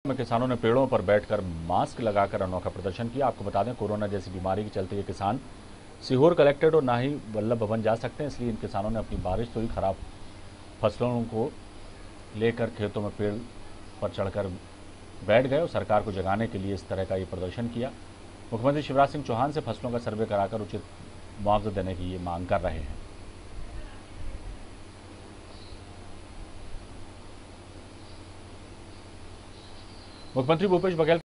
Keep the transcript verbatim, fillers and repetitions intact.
में किसानों ने पेड़ों पर बैठकर मास्क लगाकर अनोखा प्रदर्शन किया। आपको बता दें, कोरोना जैसी बीमारी के चलते ये किसान सीहोर कलेक्ट्रेट और ना ही वल्लभ भवन जा सकते हैं, इसलिए इन किसानों ने अपनी बारिश से हुई खराब फसलों को लेकर खेतों में पेड़ पर चढ़कर बैठ गए और सरकार को जगाने के लिए इस तरह का ये प्रदर्शन किया। मुख्यमंत्री शिवराज सिंह चौहान से फसलों का सर्वे कराकर उचित मुआवजा देने की ये मांग कर रहे हैं। मुख्यमंत्री भूपेश बघेल